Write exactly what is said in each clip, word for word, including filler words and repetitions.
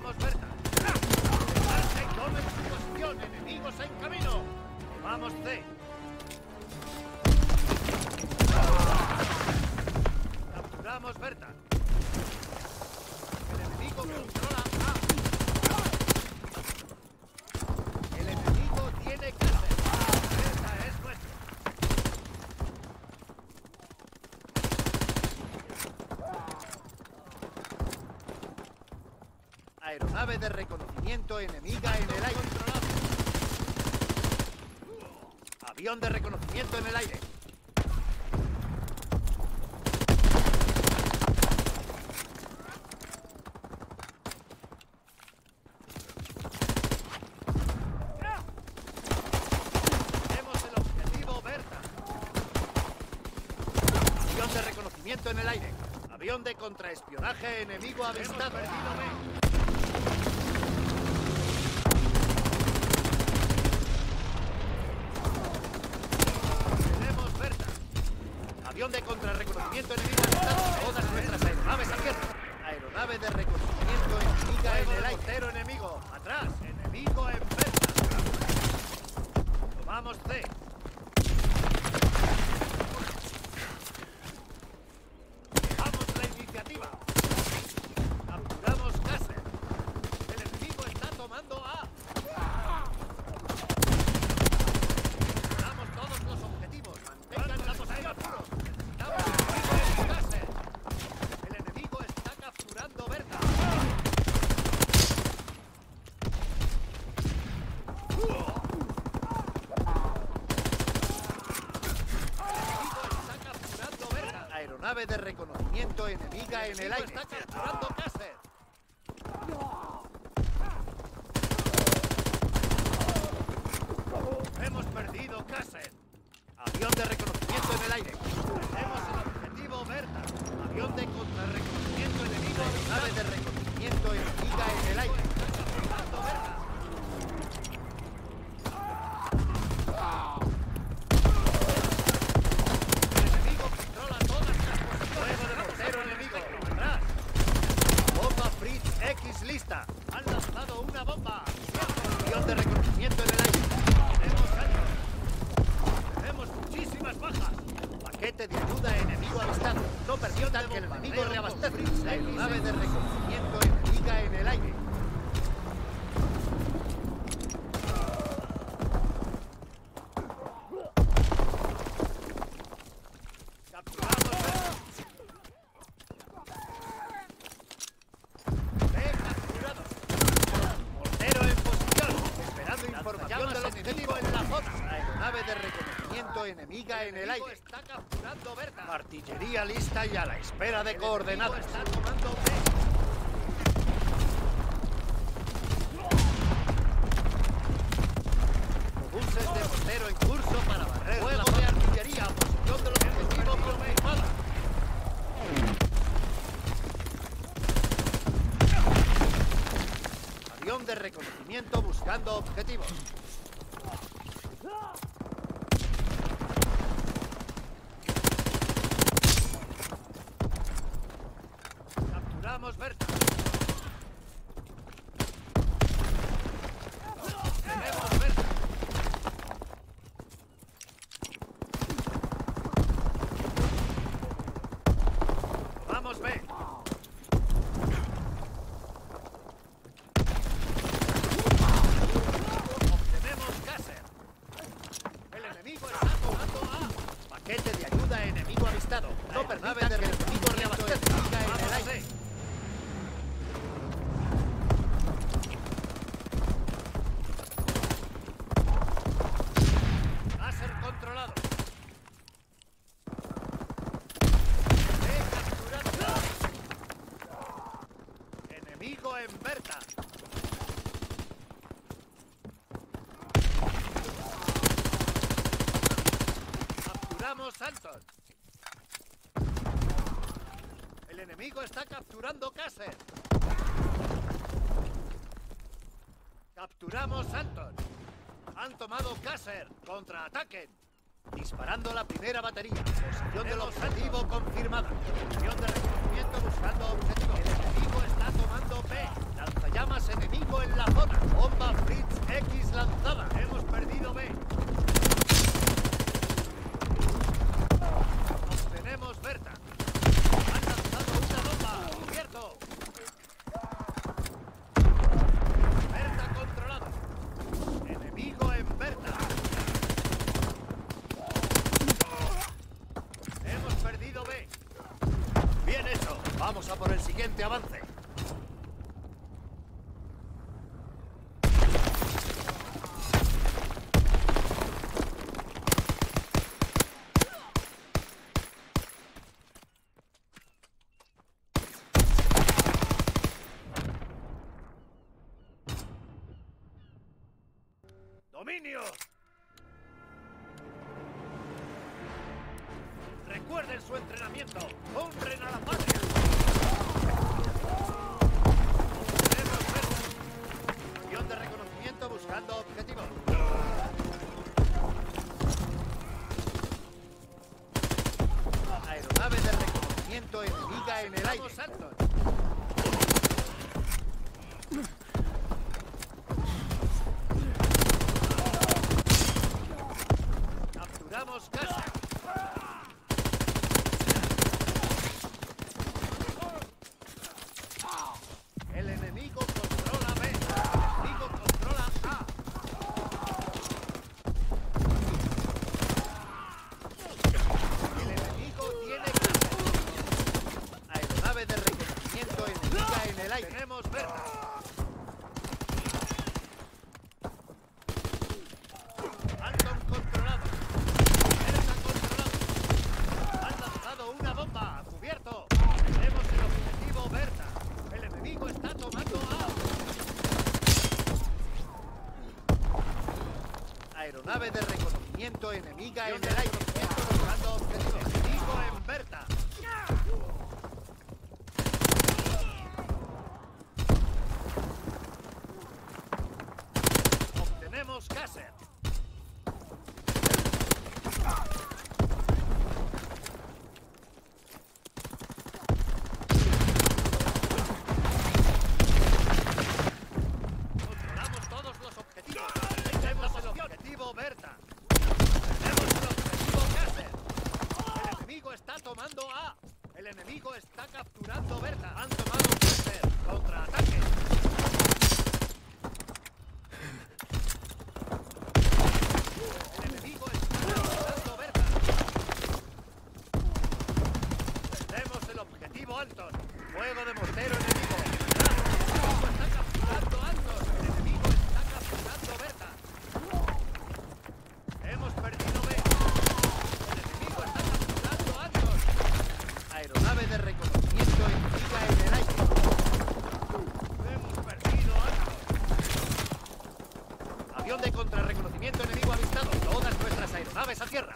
Capturamos Berta. ¡Alce y tomen su posición! ¡Enemigos en camino! ¡Vamos, C! Capturamos Berta. El enemigo controla A. El enemigo tiene Cáceres. Berta es nuestra. Aeronave de reconocimiento enemiga en el aire. Avión de reconocimiento en el aire. Tenemos el objetivo Berta. Avión de reconocimiento en el aire. Avión de contraespionaje enemigo avistado. Tenemos Berta. Avión de contrarreconocimiento enemigo avistado. Todas nuestras aeronaves abiertas. Aeronave de reconocimiento enemiga en el aire. Cero enemigo. Atrás. Enemigo en Berta. Tomamos C. Llevamos la iniciativa. Capturamos Cáceres. El enemigo está tomando A. Capturamos todos los objetivos. Mantengan la posición. Necesitamos el enemigo en Cáceres. El enemigo está capturando Berta. Aeronave de reconocimiento enemiga en el aire. Está capturando Cáceres. Hemos perdido Cáceres. Avión de reconocimiento en el aire. Tenemos el objetivo Berta. Avión de contrarreconocimiento enemigo. Aeronave de reconocimiento enemiga en el aire. Está capturando Berta. X lista. Han lanzado una bomba. Avión de reconocimiento en el aire. Tenemos saltos. Tenemos muchísimas bajas. Paquete de ayuda enemigo avistado. No permitan que el enemigo reabastezca. Aeronave de reconocimiento enemiga en el aire. Enemiga en el aire. Está capturando Berta. Artillería lista y a la espera de coordenadas. Está tomando B. Buses de mortero en curso para barrer. Fuego de artillería. Posición de los objetivos confirmada. Avión de reconocimiento buscando objetivos. Capturamos Berta. Tenemos Berta. Vamos B. Obtenemos Cáceres. El enemigo está tomando A. Paquete de ayuda enemigo avistado. No permitan que el enemigo reabastezca en el aire. Láser controlado. He capturado. Enemigo en Berta. Capturamos Santos. El enemigo está capturando Cáceres. Capturamos Santos. Han tomado Cáceres. Contraataquen. Disparando la primera batería. Posición del objetivo confirmada. Posición de reconocimiento buscando objetivo. El enemigo está tomando B. Lanzallamas Vamos a por el siguiente avance. ¡Dominio! Recuerden su entrenamiento. ¡Honren a la patria! Obtenemos Berta. Avión de reconocimiento buscando objetivos. Aeronave de reconocimiento enemiga en el aire. Altos. Capturamos casa. El enemigo controla B. El enemigo controla A. El enemigo tiene casa. Aeronave de reconocimiento enemiga en el aire. Tenemos Berta. Anton controlado. Berta controlado. Han lanzado una bomba. A cubierto. Tenemos el objetivo Berta. El enemigo está tomando A. Aeronave de reconocimiento enemiga en el aire. Buscando objetivo. Enemigo en Berta. Obtenemos Kasser. Controlamos todos los objetivos. Tenemos el objetivo Berta. Tenemos el objetivo Kasser. El enemigo está tomando A. El enemigo está capturando Berta. Han tomado Kasser. Contraataque. El enemigo está capturando Berta. Tenemos el objetivo Anton. Fuego de mortero enemigo. El enemigo está capturando Anton. El enemigo está capturando Berta. Hemos perdido B. El enemigo está capturando Anton. Aeronave de reconocimiento enemiga en el aire. Hemos perdido Anton. Avión de contrarreconocimiento enemigo avistado. Todas nuestras aeronaves a tierra.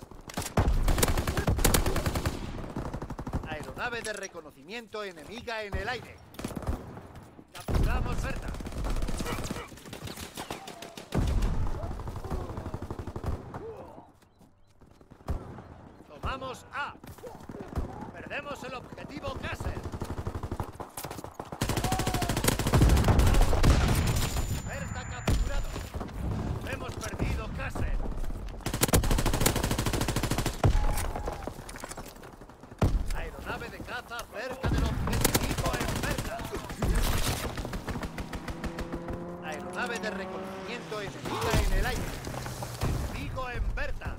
Aeronave de reconocimiento enemiga en el aire. Capturamos Berta. Tomamos A. Perdemos el objetivo Kasser. Berta capturado. Hemos perdido Kasser. Aeronave de caza cerca del objetivo en Berta. Aeronave de reconocimiento enemiga en el aire. Enemigo en Berta.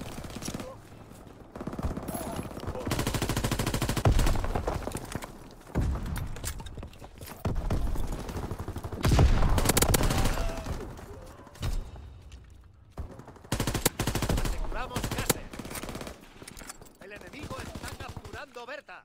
Aseguramos Kasser. El enemigo está capturando Berta.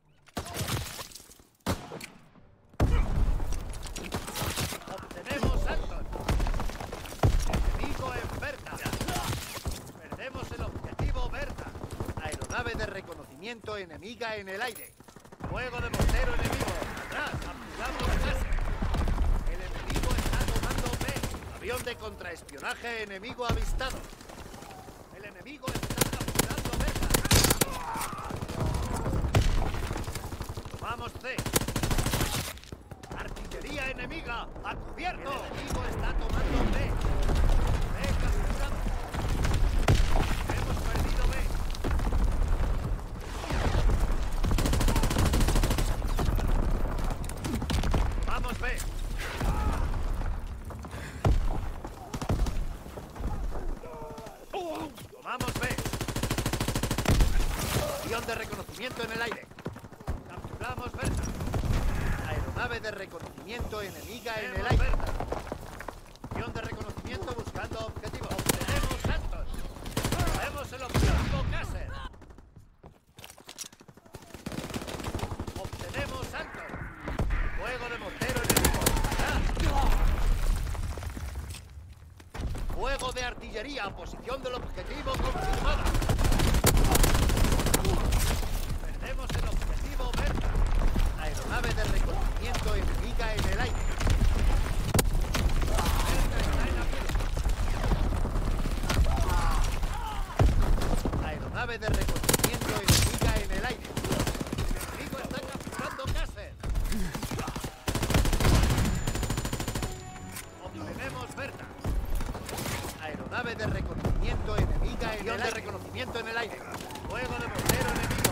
Obtenemos Anton. Enemigo en Berta. Perdemos el objetivo Berta. Aeronave de reconocimiento enemiga en el aire. Fuego de mortero enemigo. Atrás. Capturamos Kasser. El enemigo está tomando B. Avión de contraespionaje enemigo avistado. El enemigo está capturando Berta. Tomamos C. Artillería enemiga. ¡A cubierto! El enemigo está tomando B. B capturado. Hemos perdido B. Tomamos B. Tomamos B. Avión de reconocimiento en el aire. Capturamos Berta. Aeronave de reconocimiento enemiga en el aire. Misión de reconocimiento buscando objetivo. Obtenemos Santos. Tenemos el objetivo Cácer. Obtenemos Santos. Fuego de mortero enemigo. Fuego de artillería. Posición del objetivo confirmada. Perdemos el objetivo Berta. Aeronave de reconocimiento enemiga en el aire. Berta está en la pista. Aeronave de reconocimiento enemiga en el aire. El enemigo está capturando Cácer. Obtenemos Berta. Aeronave de reconocimiento enemiga en el aire. de reconocimiento en el aire. Fuego de mortero enemigo.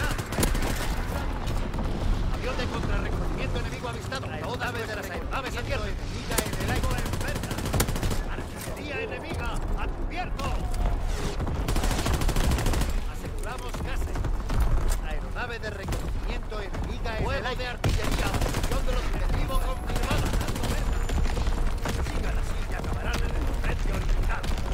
Avión de contrarreconocimiento enemigo avistado. Aeronave de las aeronaves en tierra. Enemiga en el aire. Berta. Artillería enemiga. ¡Advierto! Aseguramos Cácer. Aeronave de reconocimiento enemiga en el aire. Fuego de artillería. Posición del objetivo confirmada. Sigan así y acabarán en el frente oriental.